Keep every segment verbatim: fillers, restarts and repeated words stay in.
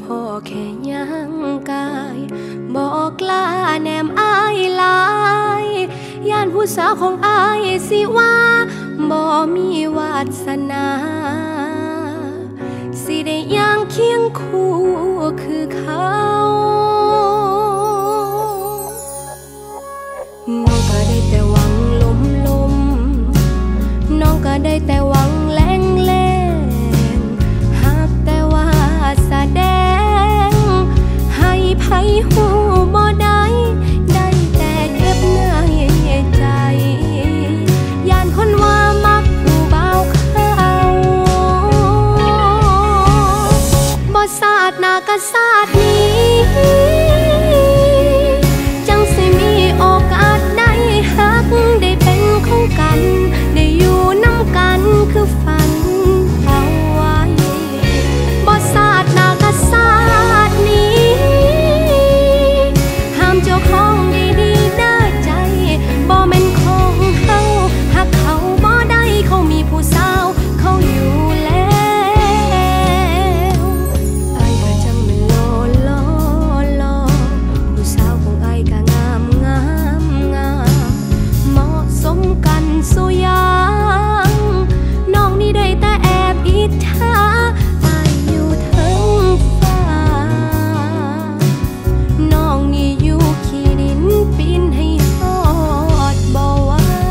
พอแค่ย่างกายบอกลาแนมอายลายย่านผู้สาวของอายสิว่าบ่มีวาสนาสิได้ย่างเคียงคู่คือเขาน้องก็ได้แต่หวังลมลมน้องก็ได้แต่หวังแรงแรงหักแต่ว่าแสดงให้ไผหูบ่ได้ได้แต่เก็บในใจย่านคนว่ามักผู้เบาเขาบ่สาดหน้าก็สาดนี้จังสิมีโอกาสได้ฮักได้เป็นของกันได้อยู่นำกันคือฝันเอาไว้บ่สาดหน้าก็สาดนี้ห้ามเจ้าของดีๆเด้อใจบ่แม่นของเฮาหักเขาบ่ได้เขามีผู้สาวเขาอยู่แล้วอ้ายก็จังแม่นลอลอลอผู้สาวของอ้ายก็งามงามงามเหมาะสมกันสุยางน้องนี่ได้แต่แอบอิจฉาอ้ายอยู่เทิงฟ้าน้องนี่อยู่ขี้ดินปีนให้ฮอดบ่ไหว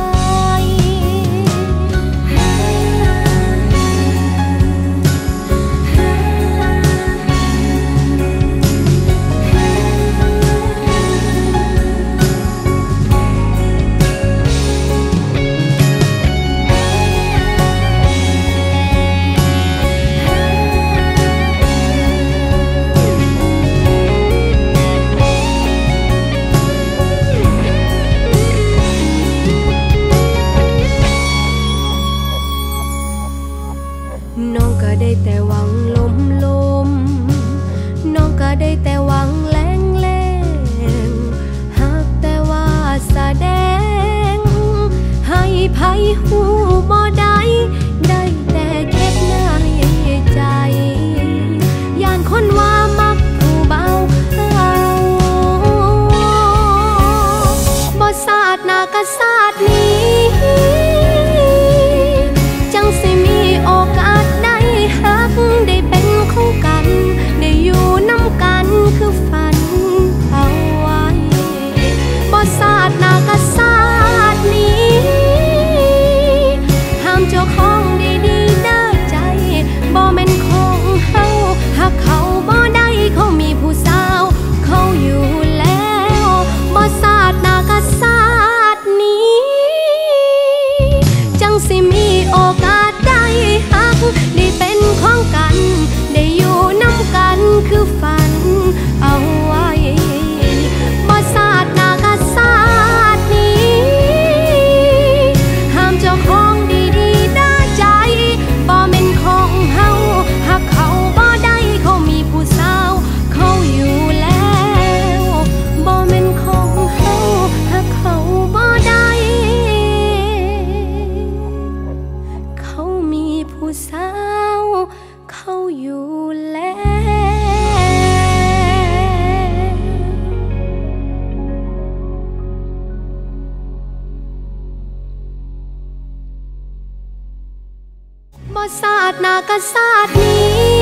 น้องก็ได้แต่หวังลมลมน้องก็ได้แต่หวังแรงแรงหักแต่ว่าแสดงให้ไผหูบ่ได้ได้แต่เก็บในใจย่านคนว่ามักผู้เบาเขาบ่สาดหน้าก็สาดนี้จังสิมีโอกาสได้ฮักได้เป็นของกันได้อยู่นำกันคือฝันเอาไว้บ่สาดหน้าก็สาดนี้ห้ามเจ้าของดีๆเด้อใจบ่แม่นของเฮาหักเขาบ่ได้เขามีผู้สาวเขาอยู่แล้วบ่สาดหน้าก็สาดนี้จังสิมีโอกาสได้ฮักได้เป็นของกันได้อยู่นำกันคือฝันเอาไว้บ่สาดหน้าก็สาดนี้ห้ามเจ้าของดีๆเด้อใจบ่แม่นของเฮาหักเขาบ่ได้เขามีผู้สาวเขาอยู่แล้วบ่แม่นของเฮาหักเขาบ่ได้เขามีผู้สาวเขาอยู่แล้วบ่สาดหน้าก็สาดนี้